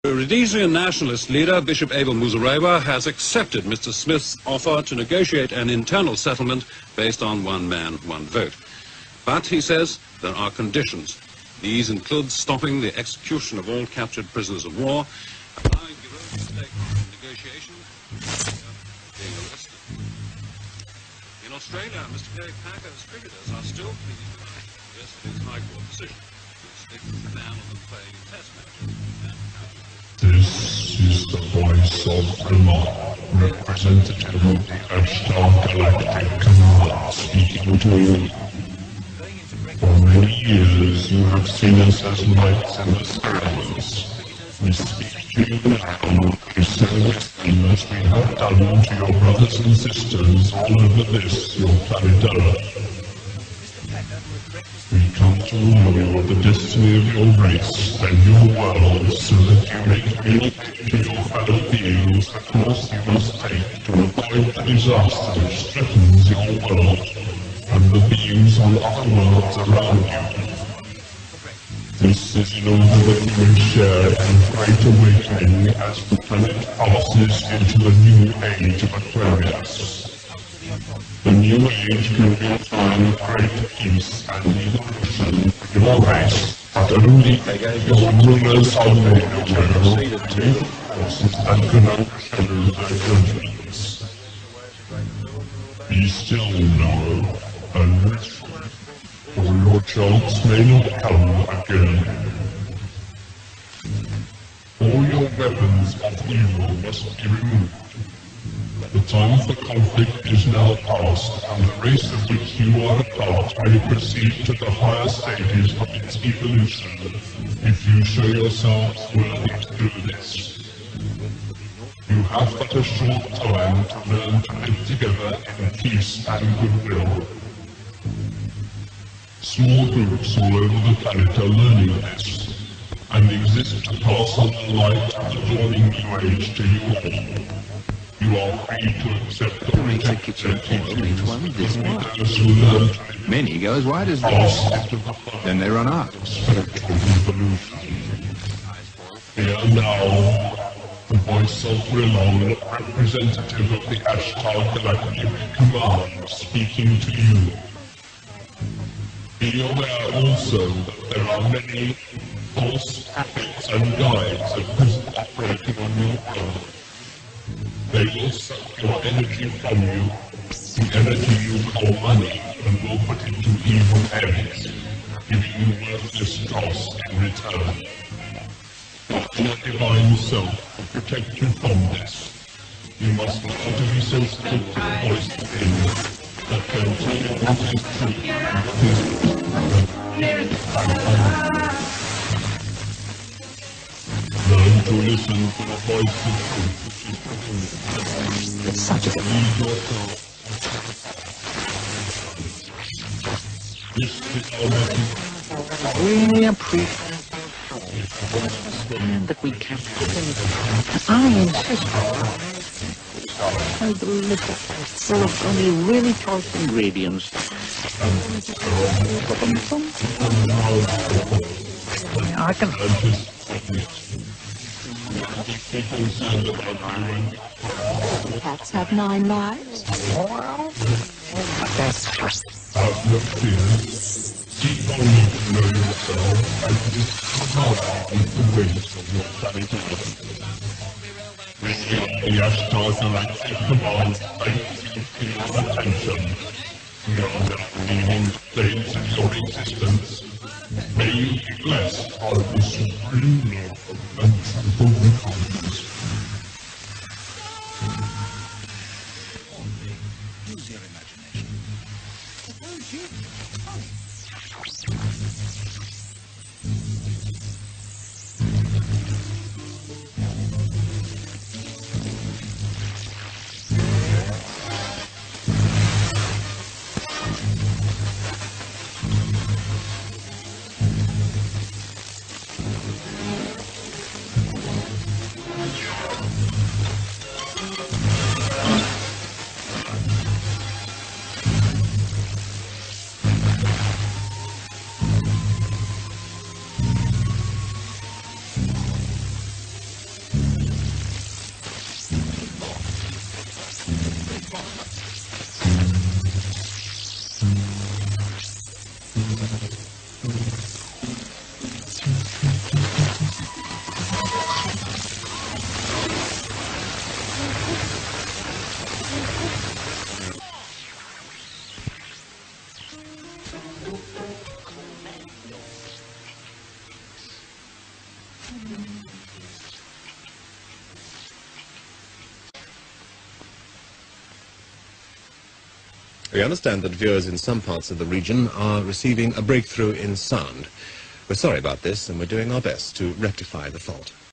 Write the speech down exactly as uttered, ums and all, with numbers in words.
The Rhodesian nationalist leader, Bishop Abel Muzorewa, has accepted Mister Smith's offer to negotiate an internal settlement based on one man, one vote. But, he says, there are conditions. These include stopping the execution of all captured prisoners of war, allowing Gillon to take part in negotiation, being arrested. In Australia, Mister Gary Packer's cricketers are still pleading the right yesterday's High Court decision to stick with the ban on them playing in Test matches. This is the voice of Vrillon, representative of the Ashtar Galactic Command, speaking to you. For many years you have seen us as lights in the skies. We speak to you now to service them as we have done to your brothers and sisters all over this, your planet Earth. We come to warn you of the destiny of your race and your world, so that you may communicate to your fellow beings the course you must take to avoid the disaster which threatens your world and the beings on other worlds around you. This is in order that you may share in great awakening as the planet passes into a new age of Aquarius. The new age will be a time of great peace and evolution for your race, but only your rulers are made aware of the new forces that can overshadow their judgments. Be still now, and rest, or your chance may not come again. All your weapons of evil must be removed. The time for conflict is now past, and the race of which you are a part may proceed to the higher stages of its evolution, if you show yourselves worthy to do this. You have but a short time to learn to live together in peace and goodwill. Small groups all over the planet are learning this, and exist to pass on the light of the dawning new age to you all. You are free to accept the protection of each one this much. Many go as wide as this. Then they run out. Here now, the voice of Vrillon, representative of the Ashtar Galactic Command, speaking to you. Be aware also that there are many false prophets and guides at present operating on your world. They will suck your energy from you, the energy you call money, and will put it to evil ends, giving you worthless dross in return. But your divine self will protect you from this. You must learn to be sensitive to the voice within that can tell you what is true and what is Learn to listen to the voice of truth which is within you. It's such a Lead yourself. This is our message. I really appreciate understand that we can't live. I insist on the little full of only really choice ingredients. I can Cats have nine lives. That's just Have no fear. Keep on to know yourself and discover the ways of your planet Earth. The Ashtar Galactic Command thanks you for your attention. Beyond the leading stage of your existence, may you be blessed by the supreme love and truthful kindness. Use your imagination. Suppose you... We understand that viewers in some parts of the region are receiving a breakthrough in sound. We're sorry about this, and we're doing our best to rectify the fault.